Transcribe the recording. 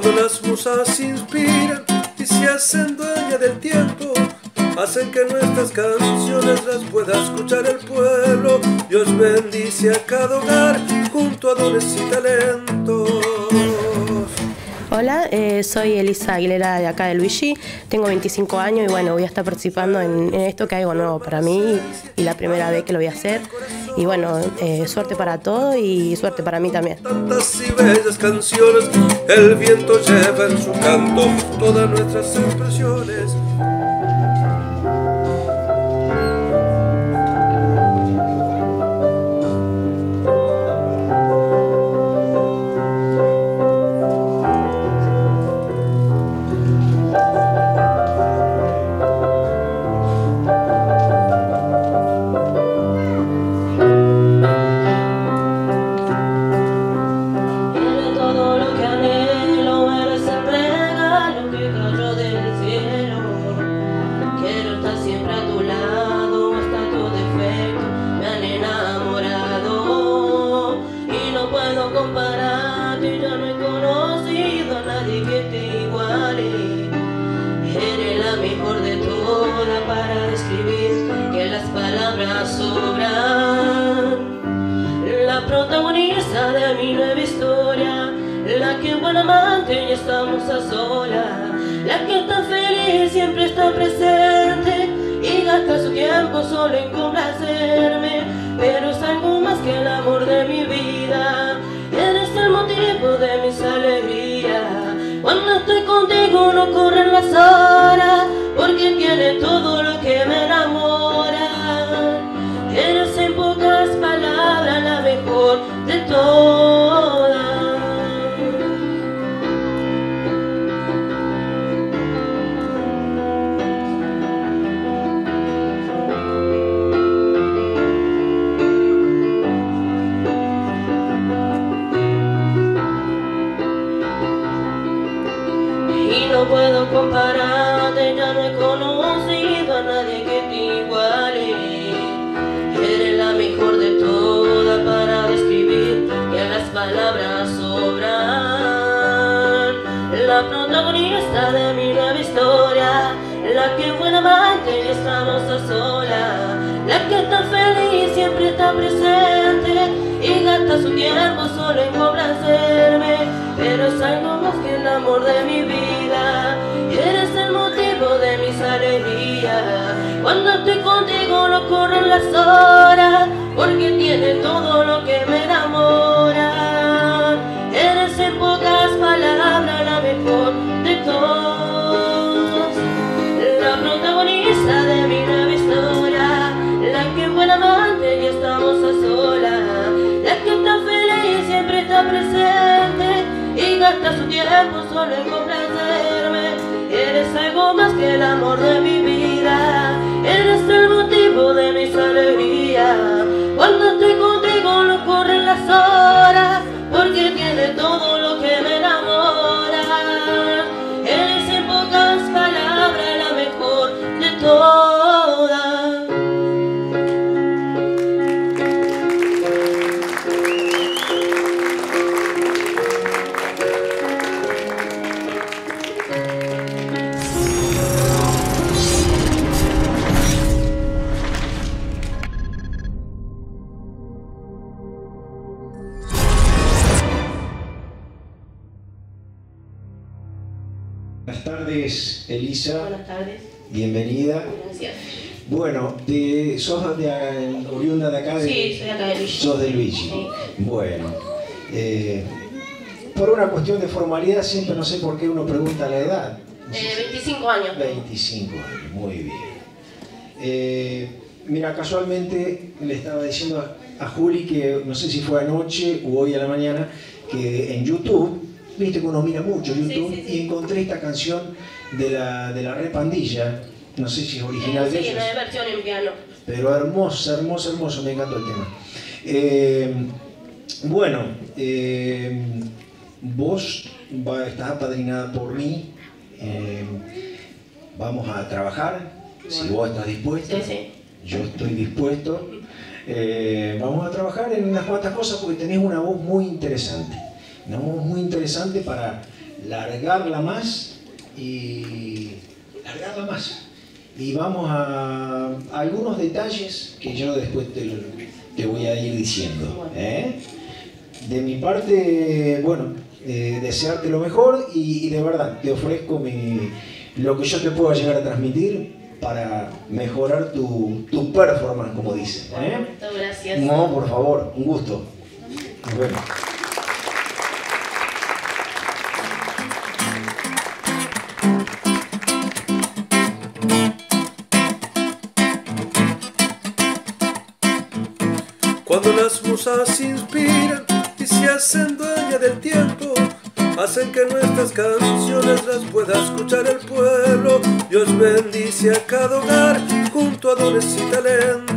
Cuando las musas inspiran y se hacen dueña del tiempo, hacen que nuestras canciones las pueda escuchar el pueblo. Dios bendice a cada hogar junto a dones y talentos. Hola, soy Elisa Aguilera de acá de Luigi, tengo 25 años y bueno, voy a estar participando en esto que es algo nuevo para mí y la primera vez que lo voy a hacer. Y bueno, suerte para todos y suerte para mí también. Tantas y bellas canciones, el viento lleva en su canto todas nuestras expresiones. Compararte, yo no he conocido a nadie que te iguale. Eres la mejor de todas para describir que las palabras sobran. La protagonista de mi nueva historia, la que buena amante y estamos a solas, la que está feliz siempre está presente y gasta su tiempo solo en complacerme, pero es algo más que el amor de mi vida. Eres el motivo de mis alegrías. Cuando estoy contigo no corren las horas, porque tiene todo lo que me enamora. Eres en pocas palabras la mejor de todas. No puedo compararte, ya no he conocido a nadie que te iguale. Eres la mejor de todas para describir que las palabras sobran. La protagonista de mi nueva historia, la que fue amante y estamos a solas, la que está feliz siempre está presente y gasta su tiempo solo en complacerme, pero es algo más que el amor de mi vida. Eres el motivo de mis alegrías. Cuando estoy contigo no corren las horas, porque tiene todo lo que me enamora. Eres en pocas palabras la mejor de todos, la protagonista de mi nueva historia, la que fue amante y estamos a solas, la que está feliz siempre está presente y gasta su tiempo solo en complacerme. Eres algo más que el amor de mi vida. Eres el motivo de mis alegrías. Cuando estoy contigo no corren las horas, porque tiene todo lo que me enamora. Eres en pocas palabras la mejor de todas. Buenas tardes, Elisa. Buenas tardes. Bienvenida. Gracias. Bueno, ¿sos oriunda de acá? Sí, soy acá de Luigi. ¿Sos de Luigi? Sí. Bueno, por una cuestión de formalidad siempre no sé por qué uno pregunta la edad. 25 años. 25 años, muy bien. Mira, casualmente le estaba diciendo a Juli que no sé si fue anoche o hoy a la mañana, que en YouTube, viste que uno mira mucho YouTube, sí. y encontré esta canción de la Re Pandilla, no sé si es original de ellos. Sí, una versión en piano. Pero hermosa, hermosa, hermosa, me encantó el tema. Bueno, vos estás apadrinada por mí, vamos a trabajar, si vos estás dispuesta, Sí. yo estoy dispuesto. Vamos a trabajar en unas cuantas cosas porque tenés una voz muy interesante. Una voz muy interesante para largarla más y largarla más. Y vamos a algunos detalles que yo después te voy a ir diciendo. De mi parte, bueno, desearte lo mejor y de verdad te ofrezco lo que yo te pueda llegar a transmitir para mejorar tu performance, como dicen. Muchas gracias. No, por favor, un gusto. Nos vemos. Cuando las musas inspiran y se hacen dueña del tiempo, hacen que nuestras canciones las pueda escuchar el pueblo. Dios bendice a cada hogar junto a dones y talentos.